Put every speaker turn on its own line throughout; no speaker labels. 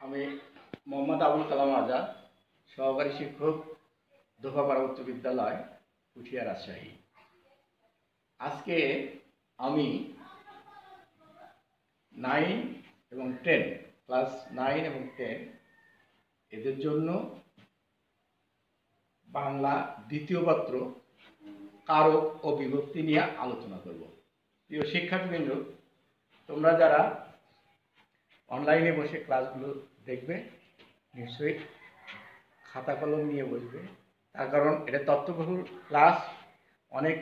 আমি মোহাম্মদ আবুল কালাম আজাদ, সহকারী শিক্ষক, দোকাপাড়া উচ্চ বিদ্যালয়, পুঠিয়া, রাজশাহী। আজকে আমি 9 এবং 10, ক্লাস 9 এবং 10 এদের জন্য বাংলা দ্বিতীয় পত্র কারক ও বিভক্তি নিয়ে আলোচনা করব। প্রিয় শিক্ষার্থীবৃন্দ, তোমরা যারা অনলাইনে বসে ক্লাসগুলো দেখবে, নিশ্চয়ই খাতা কলম নিয়ে বসবে। তার কারণ এটা তথ্যবহুল ক্লাস, অনেক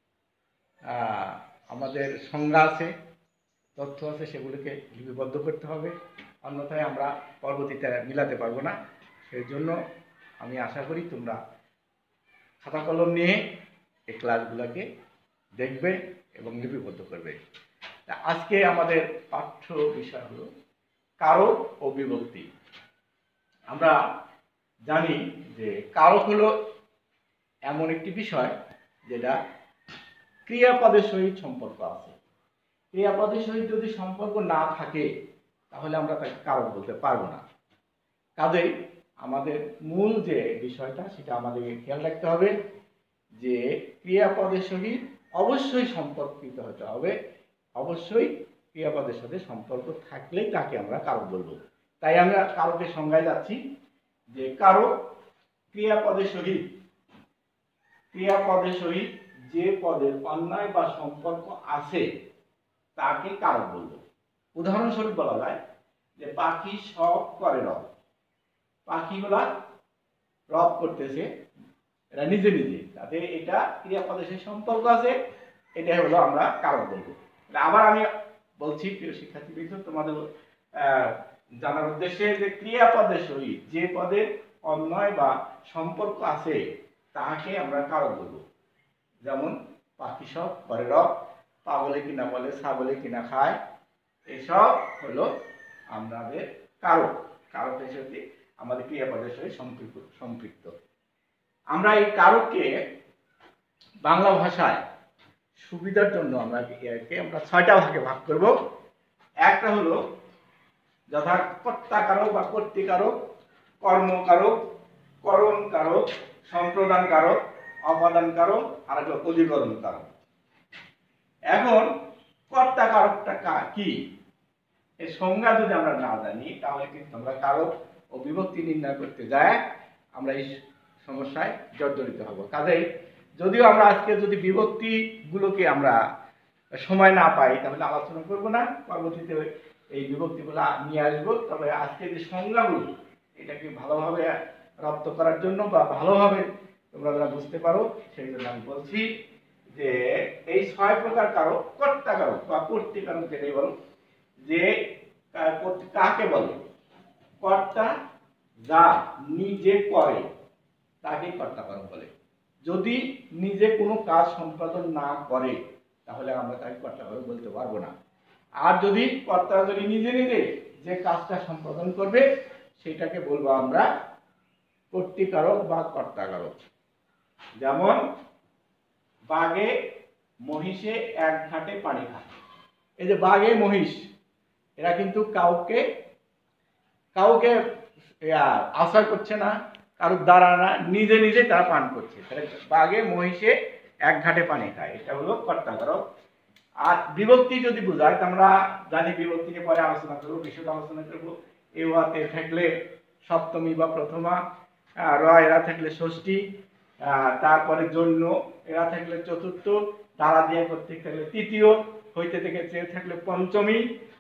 আমাদের সংজ্ঞা আছে, তথ্য আছে, সেগুলোকে লিপিবদ্ধ করতে হবে, অন্যথায় আমরা পরবর্তীতে মিলাতে পারবো না। সেই জন্য আমি আশা করি তোমরা খাতা কলম নিয়ে এই ক্লাসগুলোকে দেখবে এবং লিপিবদ্ধ করবে। আজকে আমাদের পাঠ্য বিষয় হলো কারক ও বিভক্তি। আমরা জানি যে কারক হলো এমন একটি বিষয় যেটা ক্রিয়াপদের সহিত সম্পর্ক আছে। ক্রিয়াপদের সহিত যদি সম্পর্ক না থাকে তাহলে আমরা তাকে কারক বলতে পারবো না। কাজেই আমাদের মূল যে বিষয়টা সেটা আমাদেরকে খেয়াল রাখতে হবে যে ক্রিয়াপদের সহিত অবশ্যই সম্পর্কিত হতে হবে, অবশ্যই ক্রিয়াপদের সাথে সম্পর্ক থাকলেই তাকে আমরা কারক বলবো। তাই আমরা কারকের সংজ্ঞায় যাচ্ছি যে কারক ক্রিয়াপদের সহিত যে পদের অন্যয় বা সম্পর্ক আছে তাকে কারক বলবো। উদাহরণস্বরূপ বলা যায় যে পাখি সব করে রব। পাখিগুলা রব করতেছে, এটা নিজে নিজে, তাতে এটা ক্রিয়াপদের সাথে সম্পর্ক আছে, এটা হলো আমরা কারক বলবো। আবার আমি বলছি প্রিয় শিক্ষার্থীবৃন্দ, তোমাদের জানার উদ্দেশ্যে যে ক্রিয়াপদের সহিত যে পদের অন্যয় বা সম্পর্ক আছে তাকে আমরা কারক বলবো। যেমন পাখি সব করে রব, পা বলে কিনা বলে, ছা বলে কিনা খায়, এসব হলো আমাদের কারক। কারকের সাথে আমাদের ক্রিয়াপদের সাথে সম্পৃক্ত। আমরা এই কারককে বাংলা ভাষায় সুবিধার জন্য আমরা 6টা ভাগে ভাগ করব। একটা হলো যথা কর্তাকারক বা কর্তৃকারক, কর্মকারক, করণ কারক, সম্প্রদান কারক, অপাদান কারক, আর একটা অধিকরণ কারক। এখন কর্তাকারকটা কি, এই সংজ্ঞা যদি আমরা না জানি তাহলে কিন্তু আমরা কারক ও বিভক্তি নির্ণয় করতে যায় আমরা এই সমস্যায় জর্জরিত হব। কাজেই যদিও আমরা আজকে যদি বিভক্তি গুলোকে আমরা সময় না পাই তাহলে আলোচনা করব না, পরবর্তীতে এই বিভক্তিগুলো নিয়ে আসবো। তবে আজকে যে সংজ্ঞাগুলো এটাকে ভালোভাবে রপ্ত করার জন্য বা ভালোভাবে তোমরা যারা বুঝতে পারো সেই জন্য আমি বলছি যে এই 6 প্রকার কারক, কর্তাকারক বা কর্তৃকারক যেটাই বলো, যে কাকে বলে? কর্তা যা নিজে করে তাকে কর্তাকারক বলে। যদি নিজে কোনো কাজ সম্পাদন না করে তাহলে আমরা তাকে কর্তাকারক বলতে পারবো না। আর যদি কর্তা যদি নিজে নিজে যে কাজটা সম্পাদন করবে সেটাকে বলবো আমরা কর্তৃকারক বা কর্তাকারক। যেমন বাঘে মহিষে এক ঘাটে পানি খায়। এই যে বাঘে মহিষ, এরা কিন্তু কাউকে আশ্রয় করছে না, কারোর দ্বারা না, নিজে নিজে তারা পান করছে। বাঘে মহিষে এক ঘাটে পানি খায়, এটা হলো কর্তাকারক। আর বিভক্তি যদি বোঝায়, আমরা জানি বিভক্তি নিয়ে পরে আলোচনা করবো, বিশদ আলোচনা করবো। এ ওয়াতে থাকলে সপ্তমী বা প্রথমা, র এরা থাকলে ষষ্ঠী, তারপরে জন্য এরা থাকলে চতুর্থ, দ্বারা দিয়ে কর্তৃক থাকলে তৃতীয়, হইতে থেকে চেয়ে থাকলে পঞ্চমী,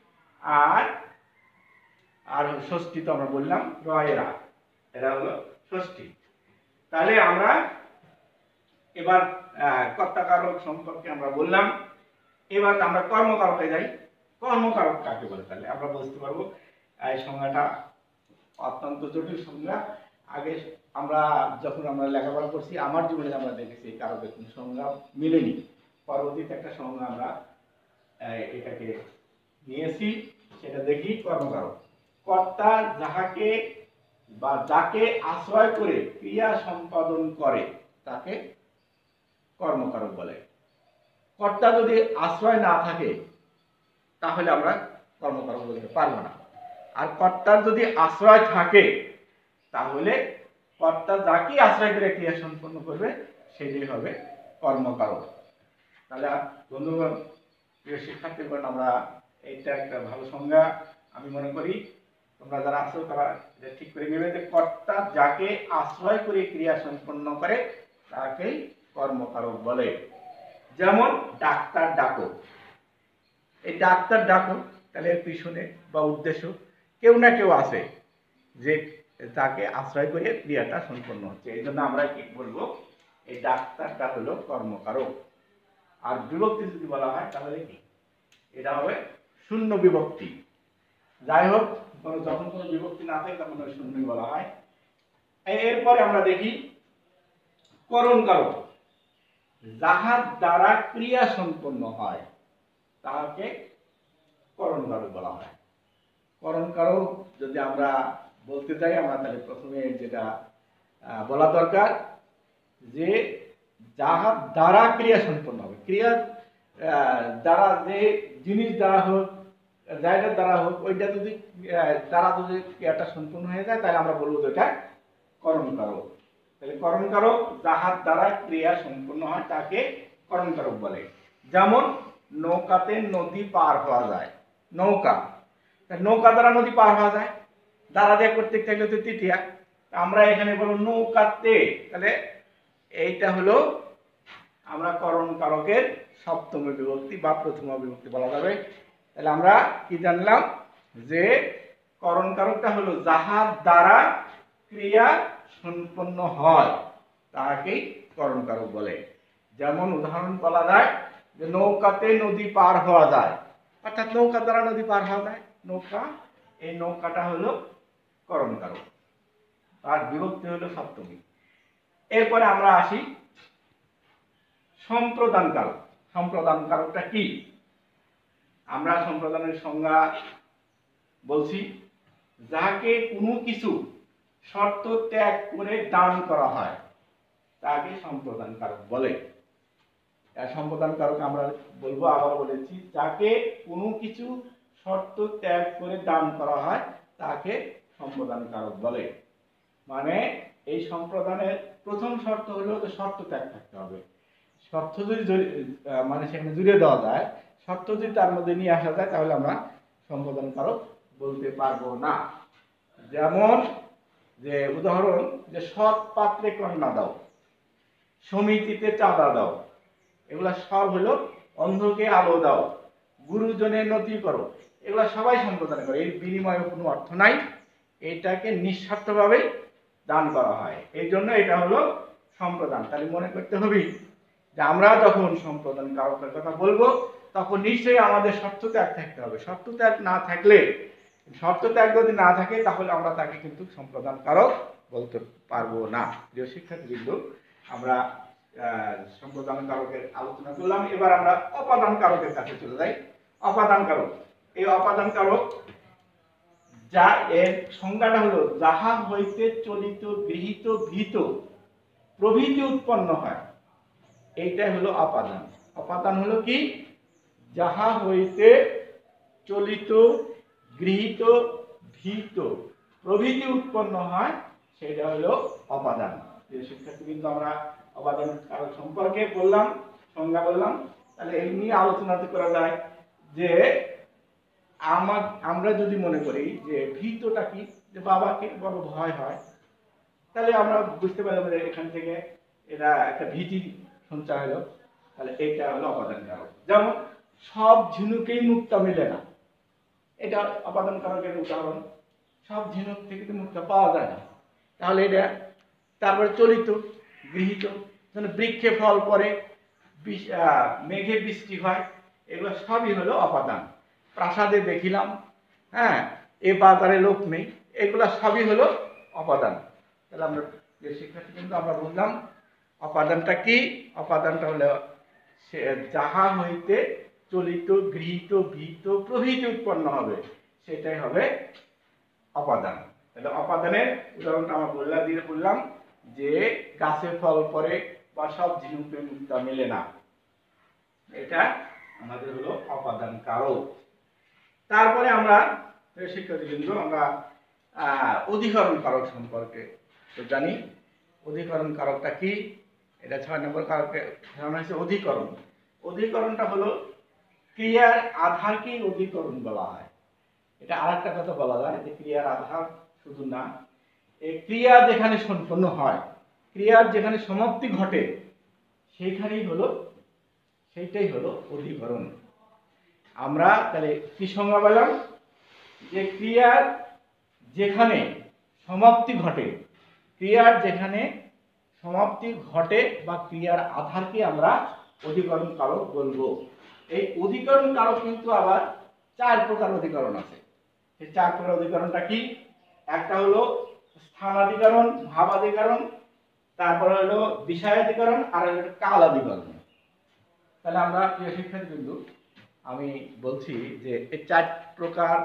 আর ষষ্ঠী তো আমরা বললাম র এরা হলো ষষ্ঠী। তাহলে আমরা এবার কর্তাকারক সম্পর্কে আমরা বললাম। এবার আমরা কর্মকারকে যাই। কর্মকারক কাকে বলে তাহলে আমরা বুঝতে পারবো। এই সংজ্ঞাটা অত্যন্ত জটিল সংজ্ঞা। আগে আমরা যখন আমরা লেখাপড়া করছি, আমার জীবনে আমরা দেখেছি এই কারকের কোনো সংজ্ঞা মিলেনি। পরবর্তীতে একটা সংজ্ঞা আমরা এটাকে নিয়েছি, সেটা দেখি। কর্মকারক কর্তা যাহাকে বা যাকে আশ্রয় করে ক্রিয়া সম্পাদন করে তাকে কর্মকারক বলে। কর্তা যদি আশ্রয় না থাকে তাহলে আমরা কর্মকারক বলতে পারবো না। আর কর্তার যদি আশ্রয় থাকে তাহলে কর্তা যাকে আশ্রয় করে ক্রিয়া সম্পন্ন করবে সেটাই হবে কর্মকারক। তাহলে বন্ধুগণ, প্রিয় শিক্ষার্থীগণ, আমরা এইটা একটা ভালো সংজ্ঞা আমি মনে করি তোমরা যারা আছো তারা এটা ঠিক করে নেবে যে কর্তা যাকে আশ্রয় করে ক্রিয়া সম্পন্ন করে তাকেই কর্মকারক বলে। যেমন ডাক্তার ডাকো, এই ডাক্তার ডাকো তাহলে এর পিছনে বা উদ্দেশ্য কেউ না কেউ আছে যে তাকে আশ্রয় করে ক্রিয়াটা সম্পন্ন হচ্ছে, এই জন্য আমরা কি বলবো, এই ডাক্তারটা হলো কর্মকারক। আর বিভক্তি যদি বলা হয় তাহলে কি এটা হবে শূন্য বিভক্তি। যাই হোক, যখন কোনো বিভক্তি না থাকে তখন শূন্য বলা হয়। এরপরে আমরা দেখি করণকারক, যাহার দ্বারা ক্রিয়া সম্পন্ন হয় তাকে করণকারক বলা হয়। করণকারক যদি আমরা বলতে চাই, আমরা তাহলে প্রথমে যেটা বলা দরকার যে যাহার দ্বারা ক্রিয়া সম্পন্ন হবে, ক্রিয়া দ্বারা যে জিনিস দ্বারা হোক, জায়গার দ্বারা হোক, ওইটা যদি দ্বারা যদি ক্রিয়াটা সম্পূর্ণ হয়ে যায় তাহলে আমরা বলবো যে এটা করণকারক। তাহলে করণকারক যাহার দ্বারা ক্রিয়া সম্পূর্ণ হয় তাকে করণকারক বলে। যেমন নৌকাতে নদী পার হওয়া যায়, নৌকা, নৌকা দ্বারা নদী পার হওয়া যায়, দ্বারা দিয়ে করতে থাকলে তো তৃতীয়া, আমরা এখানে বলবো নৌকাতে, তাহলে এইটা হলো আমরা করণকারকের সপ্তম বিভক্তি বা প্রথম বিভক্তি বলা যাবে। তাহলে আমরা কি জানলাম যে করণকারকটা হলো যাহার দ্বারা ক্রিয়া সম্পন্ন হয় তাকেই করণকারক বলে। যেমন উদাহরণ বলা যায় যে নৌকাতে নদী পার হওয়া যায়, অর্থাৎ নৌকা দ্বারা নদী পার হওয়া যায়, নৌকা, এই নৌকাটা হলো করণকারক, তার বিভক্তি হলো সপ্তমী। এরপরে আমরা আসি সম্প্রদান কারক। সম্প্রদান কারকটা কি? আমরা সম্প্রদানের সংজ্ঞা বলছি, যাকে কোনো কিছু শর্ত ত্যাগ করে দান করা হয় তাকে সম্প্রদান কারক বলে। সম্প্রদান কারক আমরা বলবো, আবার বলেছি, যাকে কোনো কিছু শর্ত ত্যাগ করে দান করা হয় তাকে সম্প্রদান কারক বলে। মানে এই সম্প্রদানের প্রথম শর্ত হলো যে শর্ত ত্যাগ থাকতে হবে। শর্ত যদি মানে সেখানে জুড়ে দেওয়া যায়, শর্ত যদি তার মধ্যে নিয়ে আসা যায় তাহলে আমরা সম্প্রদান কারক বলতে পারবো না। যেমন যে উদাহরণ, যে সৎ পাত্রে কন্যা দাও, সমিতিতে চাঁদা দাও, এগুলা সব হলো, অন্ধকে আলো দাও, গুরুজনের নতি করো, এগুলা সবাই সম্প্রদান করে, এর বিনিময়ে কোনো অর্থ নাই, এটাকে নিঃস্বার্থভাবে দান করা হয়, এই জন্য এটা হলো সম্প্রদান। তাহলে মনে করতে হবে যে আমরা যখন সম্প্রদান কারকের কথা বলবো তখন নিশ্চয়ই আমাদের শর্ত ত্যাগ থাকতে হবে। শর্ত ত্যাগ না থাকলে, শর্ত ত্যাগ যদি না থাকে তাহলে আমরা তাকে কিন্তু সম্প্রদান কারক বলতে পারবো না। প্রিয় শিক্ষার্থীবৃন্দ, আমরা সম্প্রদান কারকের আলোচনা করলাম, এবার আমরা অপাদান কারকের কাছে চলে যাই। অপাদান কারক, এই অপাদান কারক যা, এর সংজ্ঞাটা হলো যাহা হইতে চলিত, গৃহীত, ভীত প্রভৃতি উৎপন্ন হয়, এইটাই হলো অপাদান। অপাদান হলো কি? যাহা হইতে চলিত, গৃহীত, ভীত প্রভৃতি উৎপন্ন হয় সেটা হলো অপাদান। শিক্ষার্থী, কিন্তু আমরা অপাদান কারক সম্পর্কে বললাম, সংজ্ঞা বললাম, তাহলে এই নিয়ে আলোচনা করা যায় যে আমরা যদি মনে করি যে ভীতটা কি, যে বাবাকে বড় ভয় হয়, তাহলে আমরা বুঝতে পারলাম যে এখান থেকে এরা একটা ভীতি সঞ্চার হলো, তাহলে এইটা হলো অপাদান কারক। যেমন সব ঝিনুকেই মুক্তা মেলে না, এটা অপাদান কারকের উদাহরণ। সব ঝিনুক থেকে তো মুক্তা পাওয়া যায় না, তাহলে এটা। তারপরে চলিত, গৃহীত, বৃক্ষে ফল পড়ে, মেঘে বৃষ্টি হয়, এগুলো সবই হলো অপাদান। প্রাসাদে দেখিলাম, হ্যাঁ, এ বাজারে লোক নেই, এগুলা সবই হলো অপাদান। তাহলে আমরা যে শিক্ষার্থী, কিন্তু আমরা বললাম অপাদানটা কি? অপাদানটা হলো যাহা হইতে চলিত, গৃহীত, ভীত প্রভৃতি উৎপন্ন হবে সেটাই হবে অপাদান। তাহলে অপাদানের উদাহরণটা আমরা বললাম যে গাছে ফল পড়ে বা সব ঝিনুকে মুক্তা মেলে না, এটা আমাদের হলো অপাদান কারক। তারপরে আমরা শিক্ষার্থীবৃন্দ, আমরা অধিকরণ কারক সম্পর্কে তো জানি। অধিকরণ কারকটা কি? এটা 6 নম্বর কারকে ধারণা হয়েছে অধিকরণ। অধিকরণটা হলো ক্রিয়ার আধারকে অধিকরণ বলা হয়। এটা আরেকটা কথা বলা যায় যে ক্রিয়ার আধার শুধু না, এই ক্রিয়া যেখানে সম্পন্ন হয়, ক্রিয়ার যেখানে সমাপ্তি ঘটে, সেইটাই হলো অধিকরণ। আমরা তাহলে কি সংজ্ঞা পেলাম? যে ক্রিয়ার যেখানে সমাপ্তি ঘটে, বা ক্রিয়ার আধারকে আমরা অধিকরণ কারক বলবো। এই অধিকরণ কারক কিন্তু আবার 4 প্রকার অধিকরণ আছে। এই 4 প্রকার অধিকরণটা কি? একটা হলো স্থানাধিকরণ, ভাবাধিকরণ, তারপরে হলো বিষয়াধিকরণ, আর হলো কালাধিকরণ। তাহলে আমরা প্রিয় শিক্ষার্থীবৃন্দ, আমি বলছি যে এই 4 প্রকার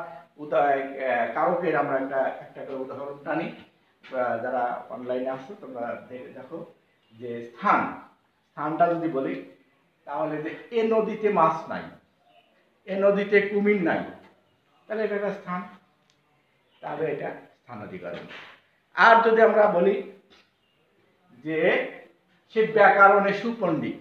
কারকের আমরা একটা করে উদাহরণ টানি। যারা অনলাইনে আসছো তোমরা দেখো যে স্থানটা যদি বলি, তাহলে যে এ নদীতে মাছ নাই, এ নদীতে কুমির নাই, তাহলে এটা একটা স্থান, তাহলে এটা স্থানাধিকরণ। আর যদি আমরা বলি যে সে ব্যাকরণে সুপণ্ডিত,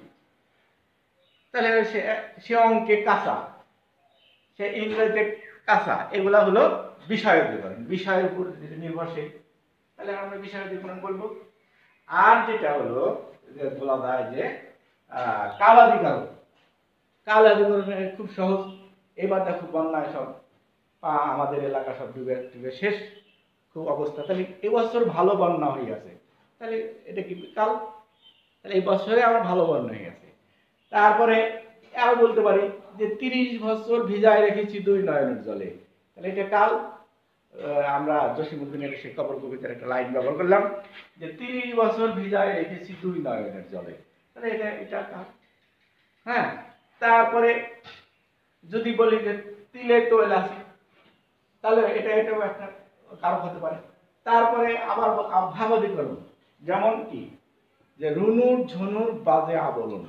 তাহলে সে অঙ্কে কাঁচা, সে ইংরেজিতে কাঁচা, এগুলা হলো বিষয়াধিকরণ, বিষয়ের উপর নির্ভরশীল, তাহলে আমরা বিষয়াধিকরণ বলবো। আর যেটা হলো যে বলা যায় যে কালাধিকরণ। কালাধিকরণ খুব সহজ। এবার দেখো বন্যায় সব আমাদের এলাকা সব ডুবে শেষ খুব অবস্থা, তাহলে এবছর ভালো বন্যা হয়ে গেছে, তাহলে এটা কি কাল? তাহলে এই বছরে আমার ভালো বন্যা হয়ে গেছে। তারপরে আরো বলতে পারি যে 30 বছর ভিজায় রেখেছি 2 নয়নের জলে, তাহলে এটা কাল। আমরা জসীমউদ্দিনের সেই কবর কবিতার একটা লাইন ব্যবহার করলাম যে 30 বছর ভিজায় রেখেছি 2 নয়নের জলে, তাহলে এটা কাল। হ্যাঁ, তারপরে যদি বলি যে তিলে তৈল আছে, তাহলে এটাও একটা কারক হতে পারে। তারপরে আবার ভাবাধিকরণ, যেমন কি যে রুনুর ঝুনুর বাজে আবরণ,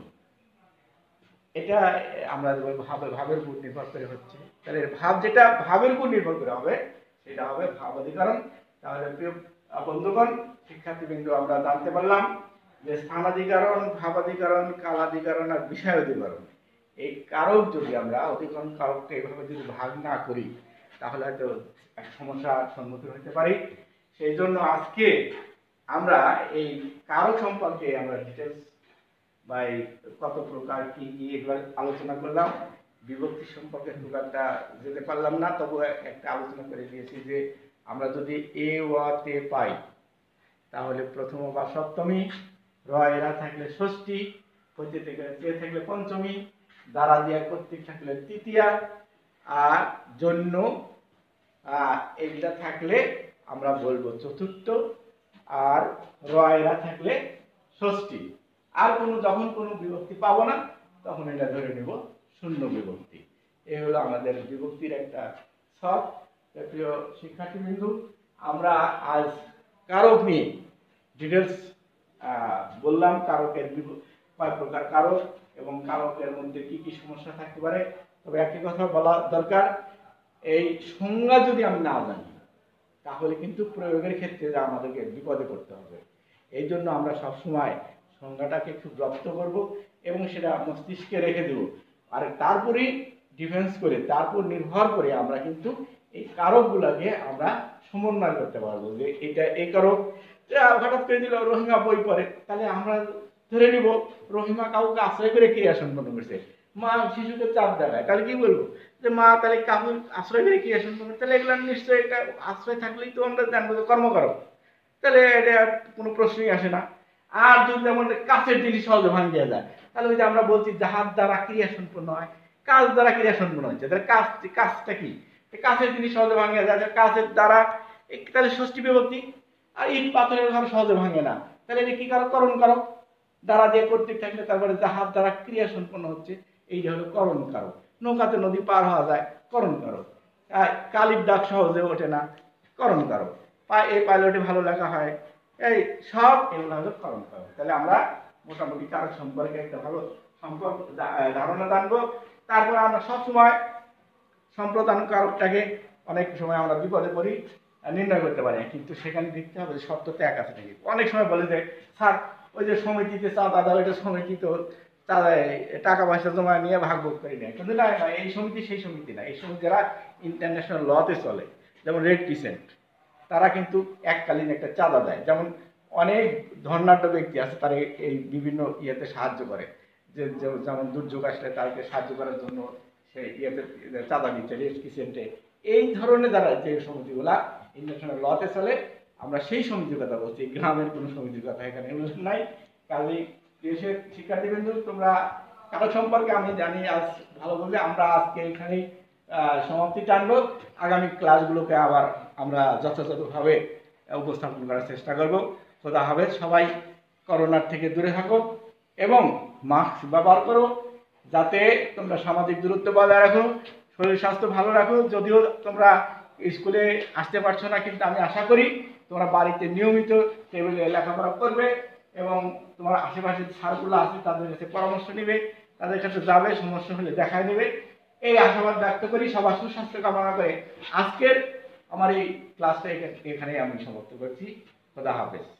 এটা আমরা ভাবের উপর নির্ভর করে হচ্ছে, তাহলে ভাব যেটা ভাবের উপর নির্ভর করে হবে সেটা হবে ভাবাধিকরণ। তাহলে প্রিয় বন্ধুগণ, শিক্ষার্থীবৃন্দ, আমরা জানতে পারলাম যে স্থানাধিকরণ, ভাবাধিকরণ, কালাধিকরণ আর বিষয়াধিকরণ, এই কারক যদি আমরা অধিকরণ কারককে এইভাবে যদি ভাগ না করি, তাহলে হয়তো এক সমস্যার সম্মুখীন হতে পারি। সেই জন্য আজকে আমরা এই কারক সম্পর্কে আমরা ডিটেলস বা কত প্রকার কি কি এগুলো আলোচনা করলাম। বিভক্তি সম্পর্কে খুব একটা যেতে পারলাম না, তবু একটা আলোচনা করে দিয়েছি যে আমরা যদি এ ওয়া তে পাই, তাহলে প্রথম বা সপ্তমী, র এরা থাকলে ষষ্ঠী, হইতে থেকে তে থাকলে পঞ্চমী, দ্বারা দিয়া কর্তৃক থাকলে তৃতীয়া, আর জন্য এইটা থাকলে আমরা বলবো চতুর্থ, আর র এরা থাকলে ষষ্ঠী। আর যখন কোনো বিভক্তি পাবো না, তখন এটা ধরে নেব শূন্য বিভক্তি। এই হলো আমাদের বিভক্তির একটা ছক। প্রিয় শিক্ষার্থীবৃন্দ, আমরা আজ কারক নিয়ে ডিটেলস বললাম, কারকের কয় প্রকার কারক এবং কারকের মধ্যে কি কি সমস্যা থাকতে পারে। তবে একটি কথা বলা দরকার, এই সংজ্ঞা যদি আমি না জানি, তাহলে কিন্তু প্রয়োগের ক্ষেত্রে আমাদেরকে বিপদে পড়তে হবে। এই জন্য আমরা সবসময় সংজ্ঞাটাকে খুব রপ্ত করব এবং সেটা মস্তিষ্কে রেখে দেব, আর তারপরে ডিফেন্স করে, তারপর নির্ভর করে আমরা কিন্তু এই কারকগুলোকে আমরা সমন্বয় করতে পারবো যে এটা এই কারক। হঠাৎ করে দিল রহিমা বই পড়ে, তাহলে আমরা ধরে নিব রহিমা কাউকে আশ্রয় করে ক্রিয়া সম্পন্ন করছে। মা শিশুকে চাপ দেখায়, তাহলে কি বলবো যে মা তাহলে কাউকে আশ্রয় করে ক্রিয়া সম্পন্ন, তাহলে এগুলো নিশ্চয়ই এটা আশ্রয় থাকলেই তো আমরা জানবো যে কর্মকারক, তাহলে এটা কোনো প্রশ্নই আসে না। আর যদি আমাদের কাছের জিনিস সহজে ভাঙিয়ে যায়, তাহলে ওই যে আমরা বলছি যাহার দ্বারা ক্রিয়া সম্পন্ন হয়, কাজ দ্বারা ক্রিয়া সম্পন্ন হচ্ছে, তাহলে কাজটা কি? কাছের জিনিস সহজে ভাঙিয়ে যায়, কাছের দ্বারা, তাহলে ষষ্ঠী বিভক্তি। আর ইট পাথরের ঘর সহজে ভাঙে না, তাহলে এটা কি কারক? করণ কারক। দ্বারা দিয়ে কর্তৃক থাকলে তারপরে যাহার দ্বারা ক্রিয়া সম্পন্ন হচ্ছে, এই যে হলো করণ কারক। নৌকাতে নদী পার হওয়া যায়, করণ কারক। কালির দাগ সহজে ওঠে না, করণ কারক। এই পাইলটে ভালো লেখা হয়, এই সব এগুলো হলো করণ কারক। তাহলে আমরা মোটামুটি কারক সম্পর্কে একটা ভালো ধারণা জানবো। তারপরে আমরা সবসময় সম্প্রদান কারকটাকে অনেক সময় আমরা বিপদে পড়ি, নির্ণয় করতে পারি না। কিন্তু সেখানে দেখতে হবে যে সত্যতা এক আছে নাকি। অনেক সময় বলে যে স্যার ওই যে সমিতিতে চাঁদা দাও, এটা সমিতি তো টাকা পয়সা জমা নিয়ে ভাগ ভোগ করি না, কিন্তু না না, এই সমিতি সেই সমিতি না। এই সমিতি যারা ইন্টারন্যাশনাল লতে চলে, যেমন রেড ক্রিসেন্ট, তারা কিন্তু এককালীন একটা চাঁদা দেয়। যেমন অনেক ধর্নাঢ্য ব্যক্তি আছে, তারা এই বিভিন্ন ইয়েতে সাহায্য করে, যেমন দুর্যোগ আসলে তাদেরকে সাহায্য করার জন্য সেই ইয়েতে চাঁদা দিচ্ছে রেড ক্রিসেন্টে। এই ধরনের যারা যে সমিতিগুলা ইন্টারন্যাশনাল লতে চলে, আমরা সেই সমিতির কথা বলছি, গ্রামের কোনো সমিতির কথা এখানে নাই। কাজেই দেশের শিক্ষার্থীবৃন্দ, তোমরা কারো সম্পর্কে আমি জানি আজ ভালো বললে, আমরা আজকে এখানেই সমাপ্তি টানবো। আগামী ক্লাসগুলোকে আবার আমরা যথাযথভাবে উপস্থাপন করার চেষ্টা করব। খোদা হাফেজ। সবাই করোনার থেকে দূরে থাকো এবং মাস্ক ব্যবহার করো, যাতে তোমরা সামাজিক দূরত্ব বজায় রাখো, শরীর স্বাস্থ্য ভালো রাখো। যদিও তোমরা স্কুলে আসতে পারছো না, কিন্তু আমি আশা করি তোমরা বাড়িতে নিয়মিত টেবিলে লেখাপড়া করবে এবং তোমার আশেপাশে স্যারগুলো আছে তাদের কাছে পরামর্শ নেবে, তাদের কাছে যাবে, সমস্যা হলে দেখায় নেবে। এই আশাবাদ ব্যক্ত করি, সবার সুস্বাস্থ্য কামনা করে আজকের আমার এই ক্লাসটা এখানেই আমি সমাপ্ত করছি। খোদা হাফেজ।